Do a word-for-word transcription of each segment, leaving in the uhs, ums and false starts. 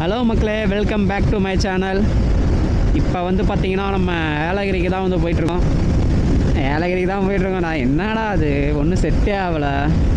Hello மக்களே, welcome back to my channel. இப்போ வந்து பார்த்தீங்கன்னா நம்ம ஏலகிரிக்கு தான் வந்து போயிட்டுருக்கோம். ஏலகிரிக்கு தான் போயிட்டுருக்கோம். நான் என்னடா அது ஒன்றும் செட்டே ஆகலை.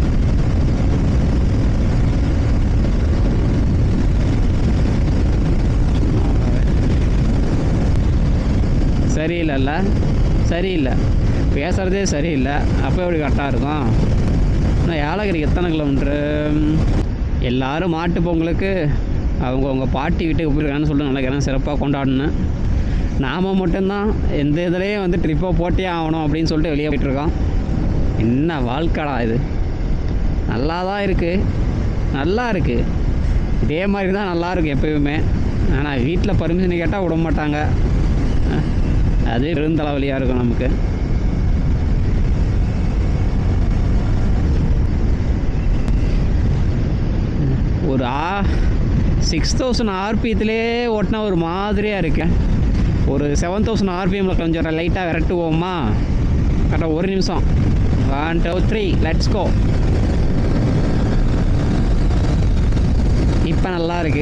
சரியில்லைல்ல, சரியில்லை, பேசுகிறதே சரியில்லை. அப்போ எப்படி கரெக்டாக இருக்கும்? ஆனால் ஏலகிரிக்கு எத்தனை கிலோமீட்ரு? எல்லோரும் மாட்டு பொங்கலுக்கு அவங்கவுங்க பாட்டி வீட்டுக்கு போயிருக்கான்னு சொல்லிட்டு நினைக்கிறேன், சிறப்பாக கொண்டாடணும். நாம் மட்டும்தான் எந்த இதுலேயும் வந்து ட்ரிப்பாக போட்டே ஆகணும் அப்படின்னு சொல்லிட்டு வெளியே போயிட்டுருக்கோம். என்ன வாழ்க்கைடா இது! நல்லா தான் இருக்குது, நல்லா இருக்குது, இதே மாதிரி தான் நல்லாயிருக்கு எப்போயுமே. ஆனால் வீட்டில் பர்மிஷன் கேட்டால் விட மாட்டாங்க. அது பெருந்தலைவலியாக இருக்கும் நமக்கு. ஒரு ஆ சிக்ஸ் தௌசண்ட் ஆர்பிஎத்திலே ஓட்டினா ஒரு மாதிரியாக இருக்கு. ஒரு செவன் தௌசண்ட் ஆர்பிஎம்மில் கொஞ்சம் லைட்டாக விரட்டுவோமா? கரெக்டாக ஒரு நிமிஷம். One two three let's go. இப்போ நல்லா இருக்கு.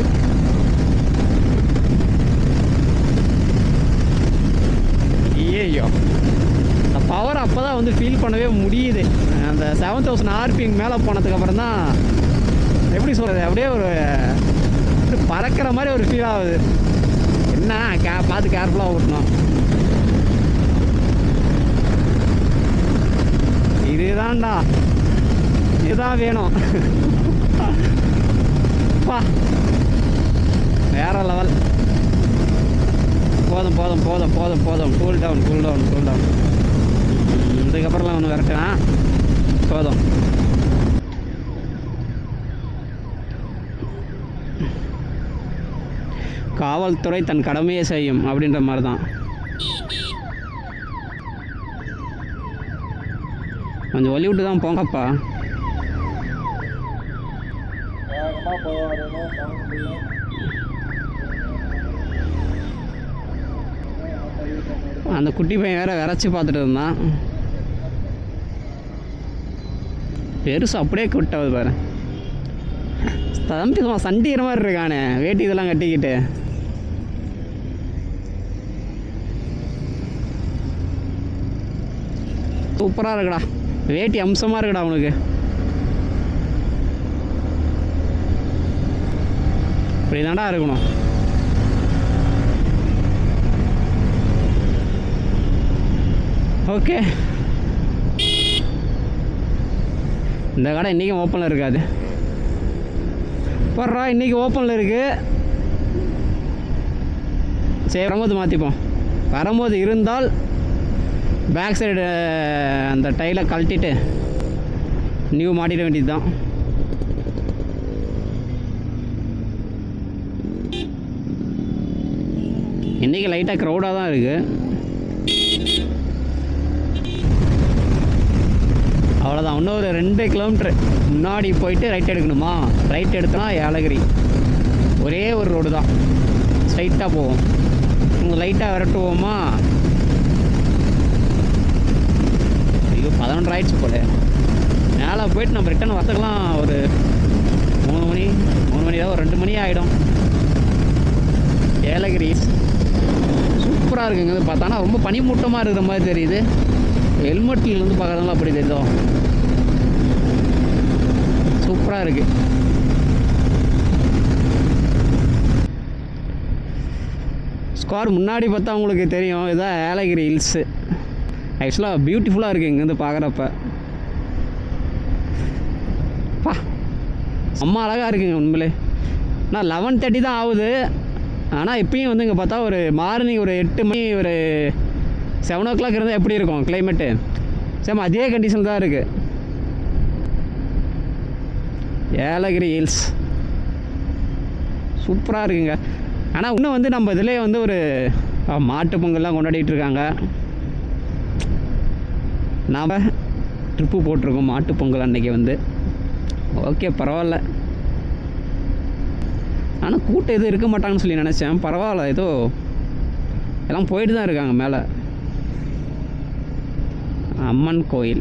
ஐயோ, அந்த பவர் அப்போ தான் வந்து ஃபீல் பண்ணவே முடியுது. அந்த செவன் தௌசண்ட் ஆர்பிஎம் மேலே போனதுக்கப்புறம் தான் எப்படி சொல்கிறது, அப்படியே ஒரு பறக்கிற மாதிரி ஒரு ஃபீல் ஆகுது. என்ன கே பார்த்து கேர்ஃபுல்லாக ஓட்டணும். இதுதான்டா, இதுதான் வேணும். பா, வேற லெவல். போதும் போதும் போதும் போதும் போதும் cool down cool down cool down. இதுக்கப்புறம்லாம் ஒன்று விரட்டுனா போதும். காவல்துறை தன் கடமையை செய்யும் அப்படின்ற மாதிரி தான். கொஞ்சம் வழி விட்டு தான் போங்கப்பா. அந்த குட்டி பையன் வேற விரைச்சி பார்த்துட்டு இருந்தான். பெருசு அப்படியே விட்டது பாரு. தம்பி சும்மா சண்டிகிற மாதிரி இருக்கானே, வேட்டி இதெல்லாம் கட்டிக்கிட்டு. சூப்பராக இருக்குடா, வேட்டி அம்சமாக இருக்குடா அவனுக்கு. இப்படி தான்டா இருக்கணும். ஓகே, இந்த கடை இன்றைக்கும் ஓப்பனில் இருக்காது. போடுறா, இன்றைக்கி ஓப்பனில் இருக்குது. சரி, வரும்போது மாற்றிப்போம். வரும்போது இருந்தால் பேக் சைடு அந்த டைலை கழட்டிட்டு நியூ மாட்டிட வேண்டியது தான். இன்றைக்கி லைட்டாக க்ரௌடாக தான் இருக்குது. அவ்வளோதான், இன்னும் ஒரு ரெண்டு கிலோமீட்ரு முன்னாடி போயிட்டு ரைட் எடுக்கணுமா? ரைட் எடுத்தோன்னா ஏலகிரி. ஒரே ஒரு ரோடு தான், ஸ்ட்ரைட்டாக போவோம். உங்கள் லைட்டாக விரட்டுவோமா? ஐயோ, பதினொன்று ஆயிடுச்சு போல. மேலே போயிட்டு நம்ம ரிட்டன் வரத்துக்கெலாம் ஒரு மூணு மணி மூணு மணி தான், ஒரு ரெண்டு மணி ஆகிடும். ஏலகிரி சூப்பராக இருக்குங்க. பார்த்தானா ரொம்ப பனிமூட்டமாக இருக்கிற மாதிரி தெரியுது. ஹெல்மெட்டில் வந்து பார்க்கறதுனால அப்படி தெரியுதோ. சூப்பராக இருக்குது. ஸ்கார் முன்னாடி பார்த்தா உங்களுக்கு தெரியும், இதுதான் ஏலகிரி ஹில்ஸு. ஆக்சுவலாக பியூட்டிஃபுல்லாக இருக்குது இங்கேருந்து பார்க்குறப்ப. பா, அம்மா அழகாக இருக்குங்க உண்மையிலே. ஆனால் லெவன் தேர்ட்டி தான் ஆகுது. ஆனால் இப்பயும் வந்து இங்கே பார்த்தா ஒரு மார்னிங் ஒரு எட்டு மணி ஒரு செவன் ஓ கிளாக் இருந்தால் எப்படி இருக்கும் கிளைமேட்டு? சேம் அதே கண்டிஷன் தான் இருக்குது. ஏலகிரி ஹில்ஸ் சூப்பராக இருக்குங்க. ஆனால் இன்னும் வந்து நம்ம இதிலே வந்து ஒரு மாட்டு பொங்கல்லாம் கொண்டாடிட்டு இருக்காங்க. நாம் ட்ரிப்பு போட்டிருக்கோம் மாட்டு பொங்கல் அன்றைக்கி வந்து. ஓகே, பரவாயில்ல. ஆனால் கூட்டம் எதுவும் இருக்க மாட்டாங்கன்னு சொல்லி நினச்சேன். பரவாயில்ல, ஏதோ எல்லாம் போயிட்டு தான் இருக்காங்க மேலே. அம்மன் கோயில்.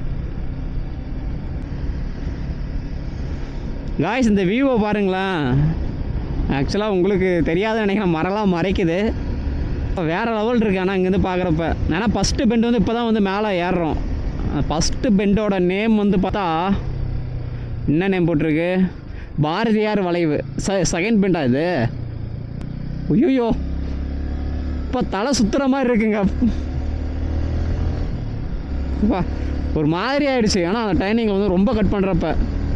காய்ஸ், இந்த வியூவை பாருங்களேன். ஆக்சுவலாக உங்களுக்கு தெரியாத நினைக்கிறேன், மரம்லாம் மறைக்குது. வேறு லெவல் இருக்குது. ஆனால் இங்கேருந்து பார்க்குறப்ப ஏன்னா ஃபஸ்ட்டு பெண்டு வந்து இப்போ தான் வந்து மேலே ஏறுறோம். ஃபஸ்ட்டு பெண்டோட நேம் வந்து பார்த்தா என்ன நேம் போட்டிருக்கு, பாரதியார் வளைவு. ச செகண்ட் பெண்டா இது? ஐயோ இப்போ தலை சுற்றுற மாதிரி இருக்குங்க. அப்பா ஒரு மாதிரி ஆகிடுச்சு. ஆனால் அந்த டைனிங் வந்து ரொம்ப கட் பண்ணுறப்ப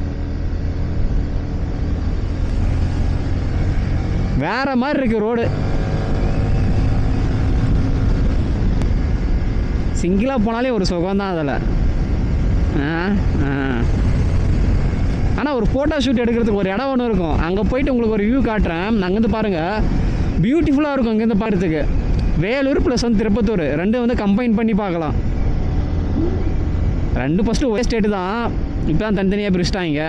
வேறு மாதிரி இருக்குது ரோடு. சிங்கிளாக போனாலே ஒரு சுகம்தான் அதில். ஆ ஆ ஆனால் ஒரு ஃபோட்டோ ஷூட் எடுக்கிறதுக்கு ஒரு இடம் ஒன்று இருக்கும். அங்கே போயிட்டு உங்களுக்கு ஒரு வியூ காட்டுறேன். அங்கேருந்து பாருங்கள், பியூட்டிஃபுல்லாக இருக்கும் இங்கேருந்து பார்க்குறதுக்கு. வேலூர் ப்ளஸ் வந்து திருப்பத்தூர் ரெண்டும் வந்து கம்பைன் பண்ணி பார்க்கலாம். ரெண்டு ஃபஸ்ட்டு ஒரே ஸ்டேட்டு தான், இப்போ தான் தனித்தனியாக பிரிச்சிட்டாங்க.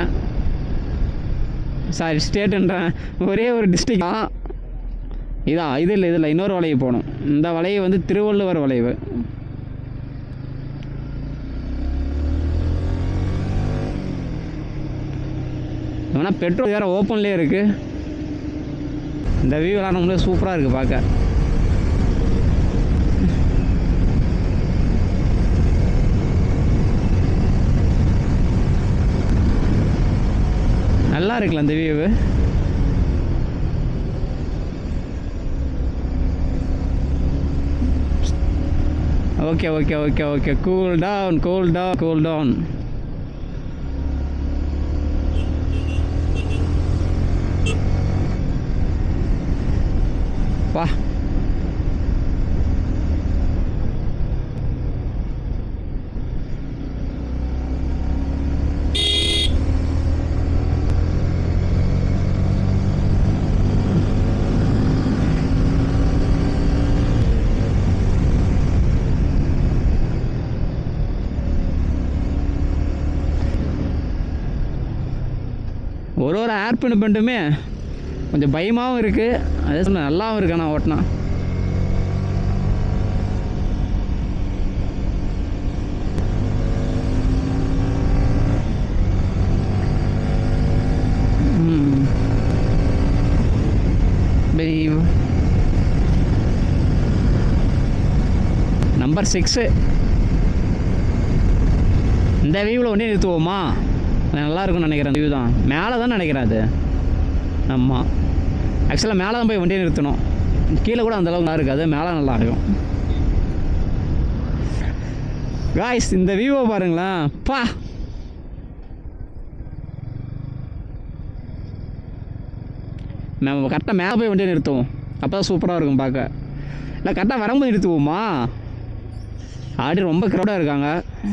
சாரி ஸ்டேட்டுன்றேன், ஒரே ஒரு டிஸ்ட்ரிக் தான். இதான் இது இல்லை, இதில் இன்னொரு வளைவு போகணும். இந்த வளைவு வந்து திருவள்ளுவர் வளைவு. ஆனால் பெட்ரோல் வேறு ஓப்பன்லேயே இருக்குது. இந்த வியூலாம் நம்மளே சூப்பராக இருக்குது பார்க்க. நல்லா இருக்குல்ல அந்த view. Okay okay okay okay cool down cool down cool down. வா ஒரு ஒரு ஏர் பண்ண பண்ணிட்டுமே கொஞ்சம் பயமாகவும் இருக்குது, அதே சொன்ன நல்லாவும் இருக்கு. ஆனால் ஓட்டினா நம்பர் சிக்ஸு. இந்த வியூவில் ஒன்றே நிறுத்துவோமா? நல்லா இருக்கும்னு நினைக்கிறேன். வியூ தான் மேலே தான் நினைக்கிறேன் அது. ஆமாம், ஆக்சுவலாக மேலே தான் போய் வண்டியை நிறுத்தணும். கீழே கூட அந்தளவுக்கு நல்லா இருக்காது, மேலே நல்லா இருக்கும். காய்ஸ் இந்த வியூவை பாருங்களேன். பா நம்ம கரெக்டாக மேலே போய் வண்டியை நிறுத்துவோம், அப்போ தான் சூப்பராக இருக்கும் பார்க்க. இல்லை கரெக்டாக வரும்போது நிறுத்துவோமா? ஆடி ரொம்ப க்ரௌடாக இருக்காங்க.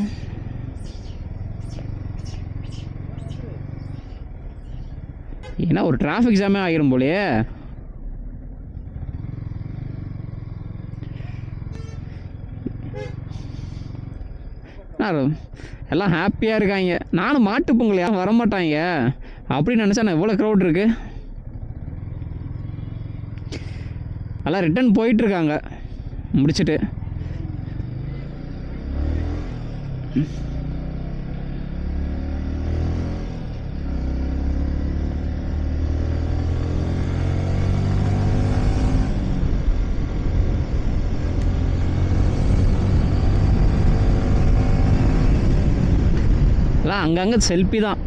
ஏன்னா ஒரு டிராஃபிக் ஜாமே ஆகிரும் போலையே. எல்லாம் ஹாப்பியாக இருக்காங்க. நானும் மாட்டு பொங்கல் யாரும் வரமாட்டாங்க அப்படின்னு நினச்சா நான் எவ்வளோ க்ரௌட் இருக்குது. எல்லாம் ரிட்டன் போயிட்டுருக்காங்க முடிச்சுட்டு. எல்லாம் அங்கங்கே செல்ஃபி தான்.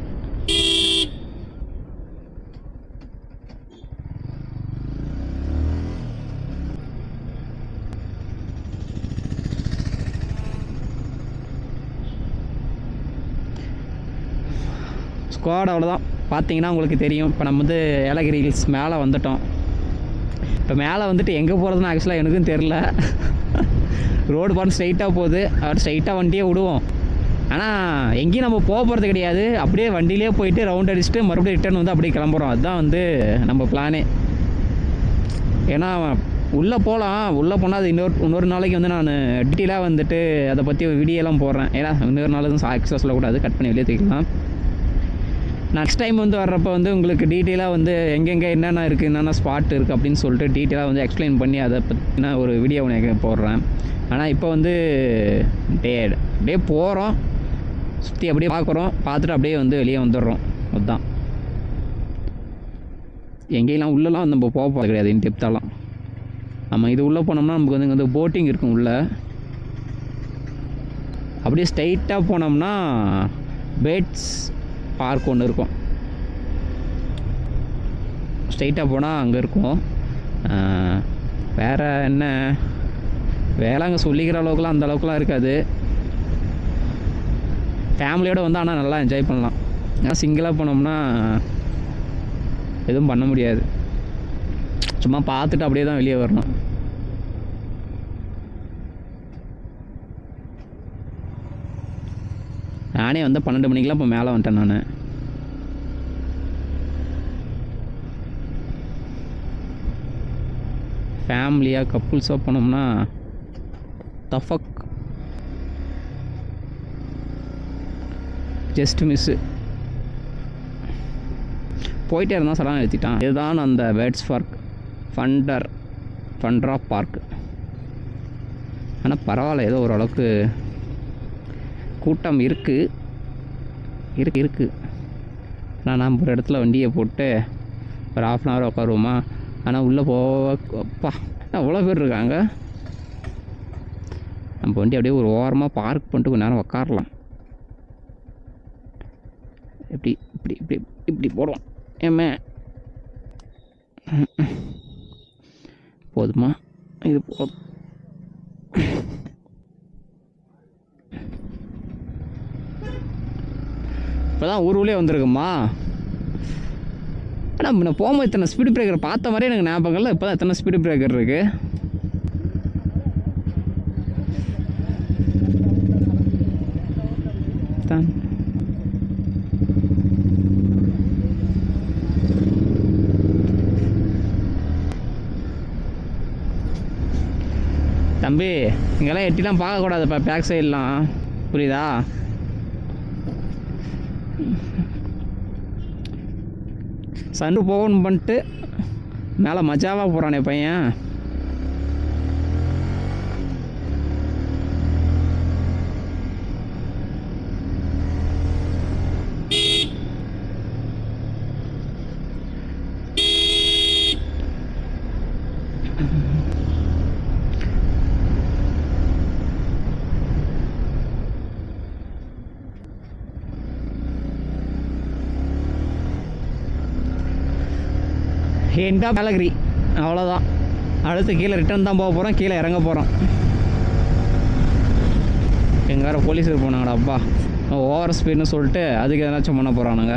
ஸ்குவாட் அவ்வளோதான். பார்த்தீங்கன்னா உங்களுக்கு தெரியும், இப்போ நம்ம வந்து ஏலகிரி ஹில்ஸ் மேலே வந்துட்டோம். இப்போ மேலே வந்துட்டு எங்கே போகிறதுன்னு ஆக்சுவலாக எனக்கும் தெரில. ரோடு பார்த்து ஸ்ட்ரைட்டாக போகுது, அவர் ஸ்ட்ரைட்டாக வண்டியே விடுவோம். ஆனால் எங்கேயும் நம்ம போக போகிறது கிடையாது, அப்படியே வண்டியிலே போயிட்டு ரவுண்ட் அடிச்சுட்டு மறுபடியும் ரிட்டர்ன் வந்து அப்படியே கிளம்புறோம். அதுதான் வந்து நம்ம பிளானே. ஏன்னா உள்ளே போகலாம், உள்ளே போனால் அது இன்னொரு இன்னொரு நாளைக்கு வந்து நான் டீட்டெயிலாக வந்துட்டு அதை பற்றி வீடியோலாம் போடுறேன். ஏன்னா இன்னொரு நாள் வந்து ஆக்சஸ் சொல்லக்கூடாது, கட் பண்ணி வெளியே தூக்கலாம். நெக்ஸ்ட் டைம் வந்து வர்றப்போ வந்து உங்களுக்கு டீட்டெயிலாக வந்து எங்கெங்கே என்னென்ன இருக்குது, என்னென்ன ஸ்பாட் இருக்குது அப்படின்னு சொல்லிட்டு டீட்டெயிலாக வந்து எக்ஸ்பிளைன் பண்ணி அதை பற்றின ஒரு வீடியோ ஒன்று போடுறேன். ஆனால் இப்போ வந்து டே அப்படியே போகிறோம், சுற்றி அப்படியே பார்க்குறோம், பார்த்துட்டு அப்படியே வந்து வெளியே வந்துடுறோம். அதுதான் எங்கேயெல்லாம் உள்ளெல்லாம் நம்ம போக போகிறது கிடையாது இன் டெப்த்தாலாம். நம்ம இது உள்ளே போனோம்னா நமக்கு வந்து இங்கே வந்து போட்டிங் இருக்கும் உள்ளே. அப்படியே ஸ்ட்ரைட்டாக போனோம்னா பேட்ஸ் பார்க் ஒன்று இருக்கும். ஸ்ட்ரைட்டாக போனால் அங்கே இருக்கும். வேறு என்ன வேலை அங்கே சொல்லிக்கிற அளவுக்குலாம் அந்த அளவுக்குலாம் இருக்காது. ஃபேமிலியோடு வந்து ஆனால் நல்லா என்ஜாய் பண்ணலாம். ஏன்னா சிங்கிளாக போனோம்னா எதுவும் பண்ண முடியாது. சும்மா பார்த்துட்டு அப்படியே தான் வெளியே வரணும். நானே வந்து பன்னெண்டு மணிக்கெலாம் இப்போ மேலே வந்துட்டேன். நான் ஃபேமிலியாக கப்புள்ஸாக போனோம்னா தஃபக் ஜஸ்ட் மிஸ்ஸு. போயிட்டே இருந்தால் சடனாக நிறுத்திட்டான். இதுதான் அந்த பேட்ஸ் பார்க், ஃபண்டர் ஃபண்ட்ரா பார்க். ஆனால் பரவாயில்ல, ஏதோ ஓரளவுக்கு கூட்டம் இருக்குது இருக்கு இருக்குது நான் நம்ம ஒரு இடத்துல வண்டியை போட்டு ஒரு ஆஃப் அன் ஹவர் உட்காருவோமா. ஆனால் உள்ளே போப்பா அவ்வளோ பேர் இருக்காங்க. நம்ம வண்டி அப்படியே ஒரு ஓரமாக பார்க் பண்ணிட்டு கொஞ்ச நேரம் உட்காரலாம். இப்படி இப்படி இப்படி இப்படி போடுவோம். ஏமே போதுமா? இது போதும். இப்போ தான் ஊருக்குள்ளே வந்திருக்குமா. ஆனால் நான் போகும்போது இத்தனை ஸ்பீடு பிரேக்கர் பார்த்த மாதிரி எனக்கு ஞாபகம்ல. இப்போ தான் எத்தனை ஸ்பீடு பிரேக்கர் இருக்குது. தான் தம்பி, இங்கெல்லாம் எட்டிலாம் பார்க்கக்கூடாதுப்பா, பேக் சைட்லாம், புரியுதா? சண்டு போகணும் பண்ணிட்டு மேலே மஜாவாக போகிறானே பையன். எண்டா மேலகிரி, அவ்வளோதான். அடுத்து கீழே ரிட்டர்ன் தான் போக போகிறோம், கீழே இறங்க போகிறோம். எங்கள் வேறு போலீஸ் போனாங்கடா அப்பா, ஓவர் ஸ்பீடுன்னு சொல்லிட்டு அதுக்கு எதனாச்சும் பண்ண போகிறானுங்க.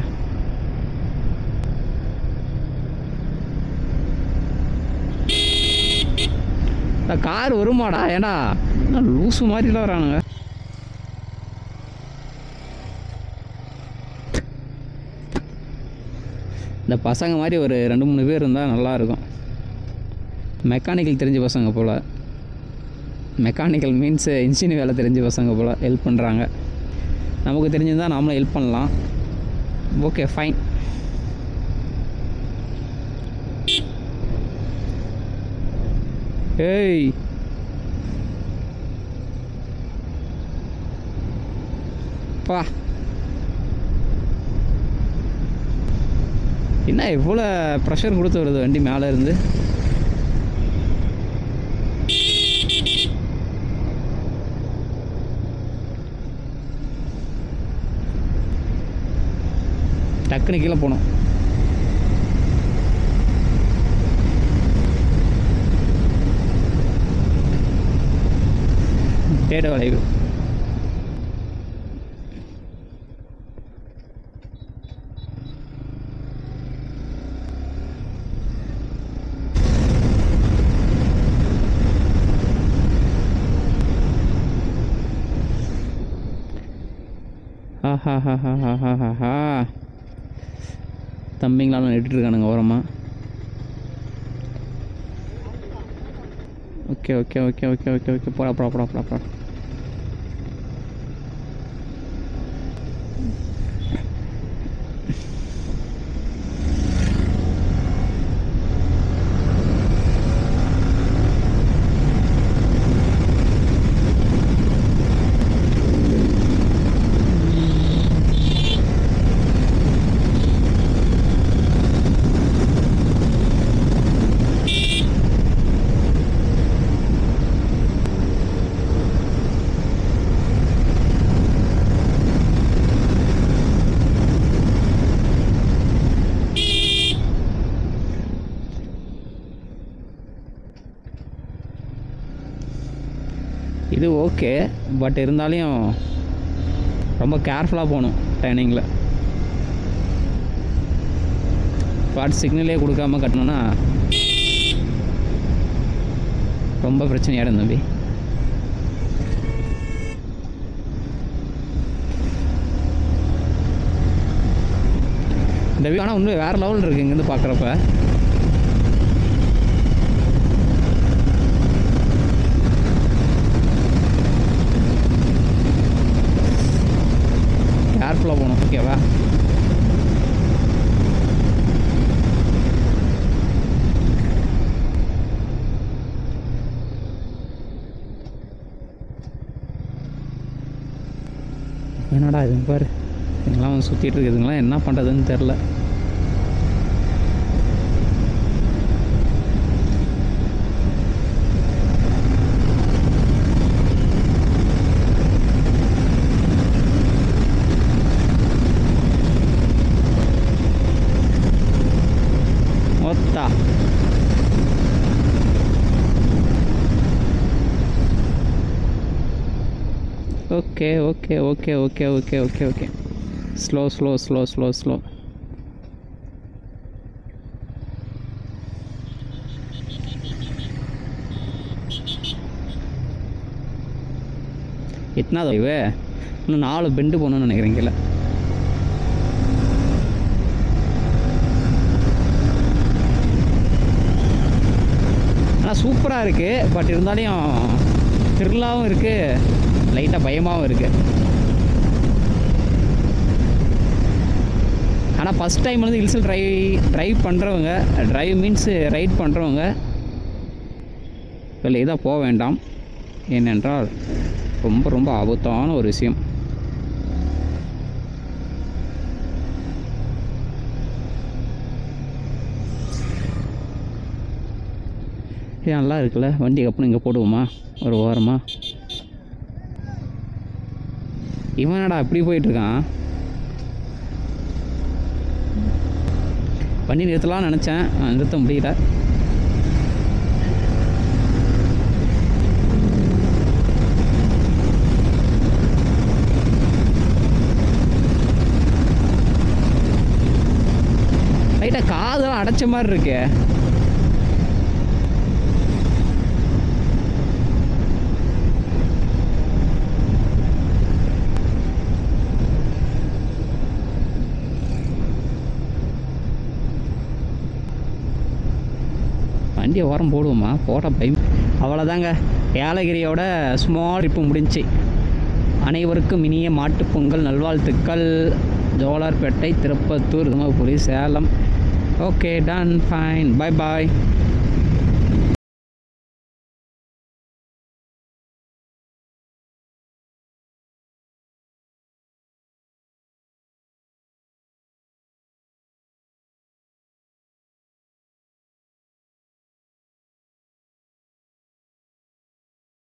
கார் வருமாடா, ஏன்னா லூசு மாதிரிலாம் வரானுங்க. இந்த பசங்க மாதிரி ஒரு ரெண்டு மூணு பேர் இருந்தால் நல்லாயிருக்கும். மெக்கானிக்கல் தெரிஞ்ச பசங்க போல். மெக்கானிக்கல் மீன்ஸ் இன்ஜின் வேலை தெரிஞ்ச பசங்க போல் ஹெல்ப் பண்ணுறாங்க. நமக்கு தெரிஞ்சிருந்தால் நாமளும் ஹெல்ப் பண்ணலாம். Okay fine. ஏய் பா, என்ன எவ்வளோ ப்ரெஷர் கொடுத்து வருது வண்டி மேலே இருந்து. டக்குன்னு கீழே போனோம். தேட வளைவு. ஹாஹாஹாஹாஹாஹா, தம்பிங்களாம் நெட்டுட்டு இருக்கானுங்க ஓரமாக. Okay okay okay okay okay okay போடா போடா போடா போடா போடா. இது ஓகே, பட் இருந்தாலும் ரொம்ப கேர்ஃபுல்லாக போகணும் ட்ரைனிங்கில். ஸ்பாட் சிக்னலே கொடுக்காம கட்டணும்னா ரொம்ப பிரச்சனையாடும் தம்பி. இந்த வியூ ஆனால் உண்மை வேறு லெவல் இருக்குது இங்கேருந்து பார்க்குறப்ப. கேர்ஃபுல்லாக போகணும், ஓகேவா? என்னடா இது பாரு, இதுங்களாம் வந்து சுற்றிட்டு இருக்குதுங்களா, என்ன பண்ணுறதுன்னு தெரில. மொத்தா okay okay okay okay okay okay okay slow slow slow slow slow. எத்தனாவது இவே? இன்னும் நாலு பெண்டு போகணுன்னு நினைக்கிறேன் கீழே. ஆனால் சூப்பராக இருக்குது, பட் இருந்தாலும் த்ரில்லாகவும் இருக்குது, லைட்டாக பயமாகவும் இருக்குது. ஆனால் ஃபஸ்ட் டைம் வந்து ஹில்ஸில் ட்ரைவ் ட்ரைவ் பண்ணுறவங்க, ட்ரைவ் மீன்ஸ் ரைட் பண்ணுறவங்க இதில் இதாக போக வேண்டாம். ஏனென்றால் ரொம்ப ரொம்ப ஆபத்தான ஒரு விஷயம். ஏன் நல்லா இருக்குல்ல வண்டி, கப்புன்னு இங்கே போடுவோமா ஒரு ஓரமாக? இவனடா அப்படி போயிட்டுருக்கான். வண்டி நிறுத்தலாம்னு நினச்சேன், நிறுத்த முடியல. லைட்டாக காதெல்லாம் அடைச்ச மாதிரி இருக்கு. வண்டியை ஓரம் போடுவோமா? போட பயம். அவ்வளோதாங்க, ஏலகிரியோட ஸ்மால் ட்ரிப்பு முடிஞ்சு. அனைவருக்கும் இனிய மாட்டுப்பொங்கல் நல்வாழ்த்துக்கள். Jolarpettai, Tirupattur, Dharmapuri, Salem. Okay, done, fine, bye பாய்.